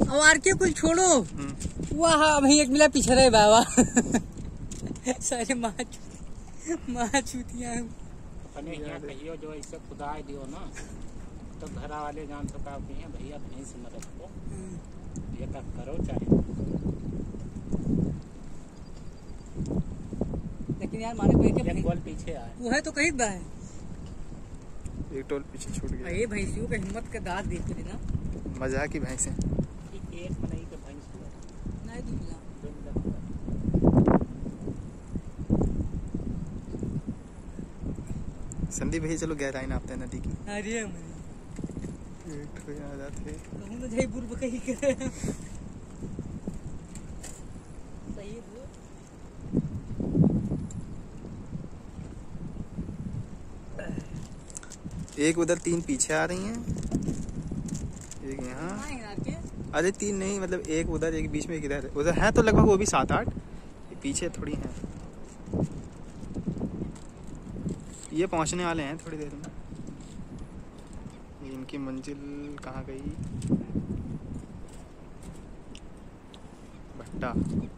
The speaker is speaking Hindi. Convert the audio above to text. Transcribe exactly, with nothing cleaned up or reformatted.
अब आर के कुछ छोड़ो। वाह भाई एक मिला पीछे रहे बाबा। सारे माँ माँ चूतियाँ अपने यहाँ कहियो जो ऐसे खुदा दियो ना तो घर वाले जान तो का हैं भैया भैंस में रखो ये तक करो चाहे। लेकिन यार माने कोई के गोल पीछे आए वो है तो कहीं बा है एक टोल पीछे छूट गया। ये भैंसियों का हिम्मत का दाद देख रही ना। मजा की भैंस है एक नहीं के भैंस नहीं दिखला संदीप भैया चलो गहराई नापते हैं नदी की। अरे आ जाते कहूं ना जय बुर्ब कहीं करे सही है। एक उधर तीन पीछे आ रही हैं एक यहाँ। अरे तीन नहीं मतलब एक उधर एक बीच में एक इधर उधर है तो लगभग वो भी सात आठ पीछे थोड़ी हैं। ये पहुंचने वाले हैं थोड़ी देर में। इनकी मंजिल कहाँ गई? भट्टा।